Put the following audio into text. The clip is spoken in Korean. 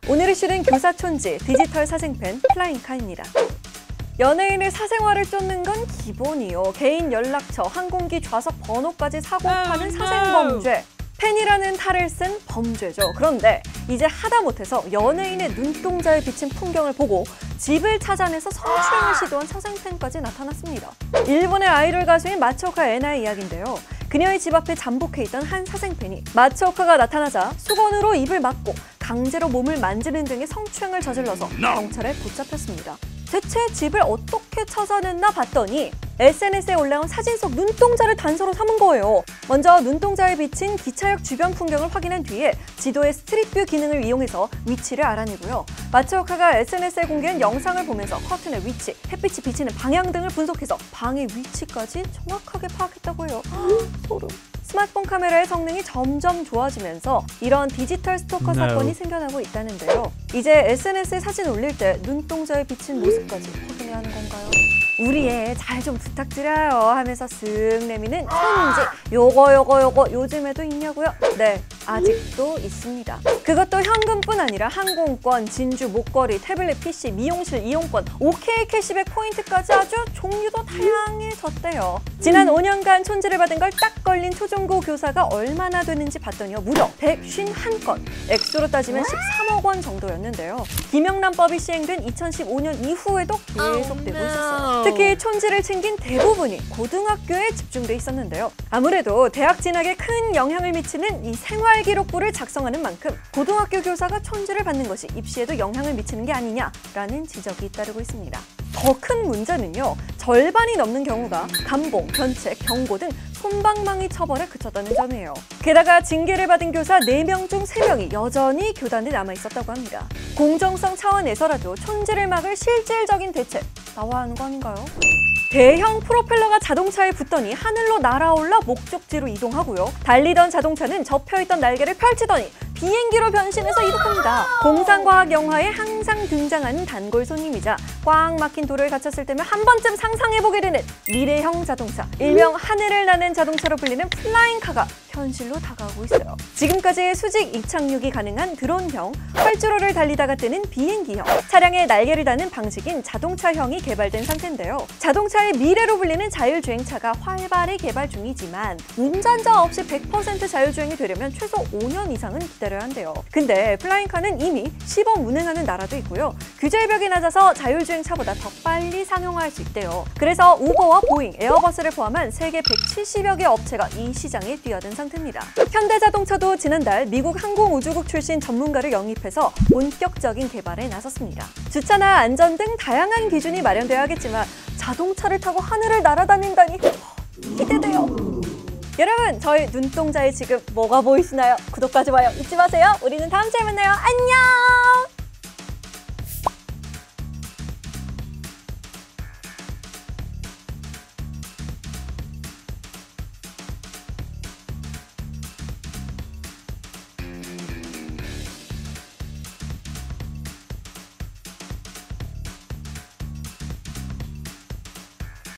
오늘 이슈는 교사촌지, 디지털 사생팬 플라잉카입니다. 연예인의 사생활을 쫓는 건 기본이요. 개인 연락처, 항공기 좌석 번호까지 사고 파는 사생범죄. 팬이라는 탈을 쓴 범죄죠. 그런데 이제 하다 못해서 연예인의 눈동자에 비친 풍경을 보고 집을 찾아내서 성추행을 시도한 사생팬까지 나타났습니다. 일본의 아이돌 가수인 마츠오카 애나의 이야기인데요. 그녀의 집 앞에 잠복해 있던 한 사생팬이 마츠오카가 나타나자 수건으로 입을 막고 강제로 몸을 만지는 등의 성추행을 저질러서 경찰에 붙잡혔습니다. 대체 집을 어떻게 찾아냈나 봤더니 SNS에 올라온 사진 속 눈동자를 단서로 삼은 거예요. 먼저 눈동자에 비친 기차역 주변 풍경을 확인한 뒤에 지도의 스트릿뷰 기능을 이용해서 위치를 알아내고요. 마츠오카가 SNS에 공개한 영상을 보면서 커튼의 위치, 햇빛이 비치는 방향 등을 분석해서 방의 위치까지 정확하게 파악했다고 해요. 소름. 스마트폰 카메라의 성능이 점점 좋아지면서 이런 디지털 스토커 사건이 생겨나고 있다는데요. 이제 SNS에 사진 올릴 때 눈동자에 비친 모습까지 확인해야 하는 건가요? 우리 애 잘 좀 부탁드려요 하면서 쓱 내미는 촌지. 요거 요즘에도 있냐고요? 네, 아직도 있습니다. 그것도 현금뿐 아니라 항공권, 진주, 목걸이, 태블릿 PC, 미용실 이용권, OK 캐시백 포인트까지 아주 종류도 다양해졌대요. 지난 5년간 촌지를 받은 걸 딱 걸린 초중고 교사가 얼마나 되는지 봤더니요. 무려 151건, 액수로 따지면 13억 원 정도였는데요. 김영란법이 시행된 2015년 이후에도 계속되고 있었어요. 특히 촌지를 챙긴 대부분이 고등학교에 집중돼 있었는데요. 아무래도 대학 진학에 큰 영향을 미치는 이 생활기록부를 작성하는 만큼 고등학교 교사가 촌지를 받는 것이 입시에도 영향을 미치는 게 아니냐라는 지적이 잇따르고 있습니다. 더 큰 문제는요. 절반이 넘는 경우가 감봉, 견책, 경고 등 솜방망이 처벌에 그쳤다는 점이에요. 게다가 징계를 받은 교사 4명 중 3명이 여전히 교단에 남아있었다고 합니다. 공정성 차원에서라도 촌지를 막을 실질적인 대책 나와야 하는 거 아닌가요? 대형 프로펠러가 자동차에 붙더니 하늘로 날아올라 목적지로 이동하고요. 달리던 자동차는 접혀있던 날개를 펼치더니 비행기로 변신해서 이동합니다. 공상과학 영화에 항상 등장하는 단골 손님이자 꽉 막힌 도로에 갇혔을 때면 한 번쯤 상상해보게 되는 미래형 자동차, 일명 하늘을 나는 자동차로 불리는 플라잉카가 현실로 다가오고 있어요. 지금까지 수직 이착륙이 가능한 드론형, 활주로를 달리다가 뜨는 비행기형, 차량에 날개를 다는 방식인 자동차형이 개발된 상태인데요. 자동차의 미래로 불리는 자율주행차가 활발히 개발 중이지만 운전자 없이 100% 자율주행이 되려면 최소 5년 이상은 기다려야 한대요. 근데 플라잉카는 이미 시범 운행하는 나라도 있고요. 규제의 벽이 낮아서 자율주행차보다 더 빨리 상용화할 수 있대요. 그래서 우버와 보잉, 에어버스를 포함한 세계 170여 개 업체가 이 시장에 뛰어든 상태입니다. 현대자동차도 지난달 미국 항공우주국 출신 전문가를 영입해서 본격적인 개발에 나섰습니다. 주차나 안전 등 다양한 기준이 마련되어야겠지만 자동차를 타고 하늘을 날아다닌다니 기대돼요. 여러분, 저희 눈동자에 지금 뭐가 보이시나요? 구독과 좋아요 잊지 마세요. 우리는 다음 주에 만나요. 안녕!